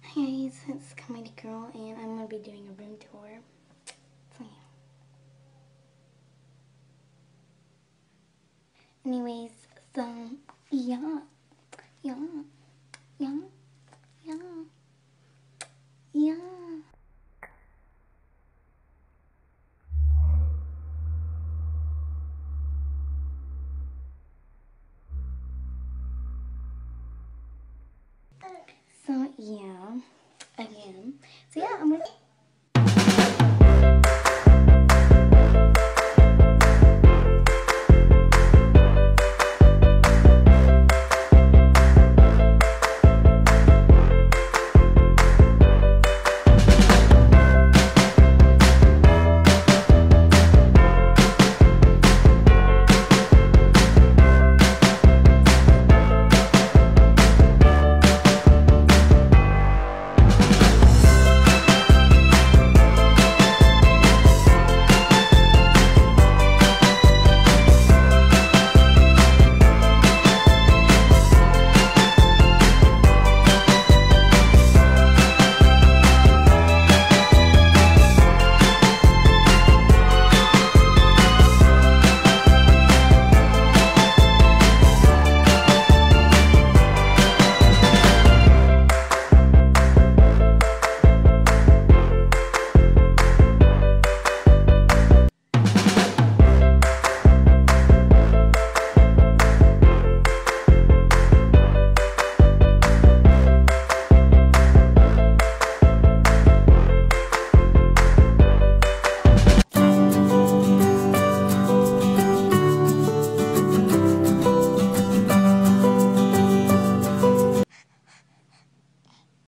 Hi guys, it's Comedy Girl and I'm going to be doing a room tour. So yeah. Anyways, so yeah, yeah, yeah.